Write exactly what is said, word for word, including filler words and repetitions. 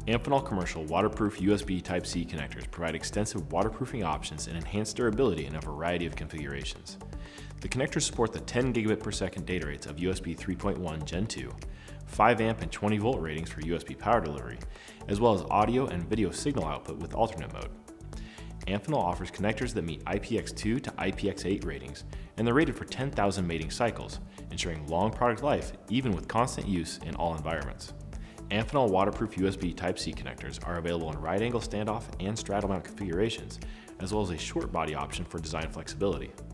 Amphenol commercial waterproof U S B Type C connectors provide extensive waterproofing options and enhanced durability in a variety of configurations. The connectors support the ten gigabit per second data rates of U S B three point one Gen two, five amp and twenty volt ratings for U S B power delivery, as well as audio and video signal output with alternate mode. Amphenol offers connectors that meet I P X two to I P X eight ratings, and they're rated for ten thousand mating cycles, ensuring long product life even with constant use in all environments. Amphenol waterproof U S B Type C connectors are available in right angle standoff and straddle mount configurations, as well as a short body option for design flexibility.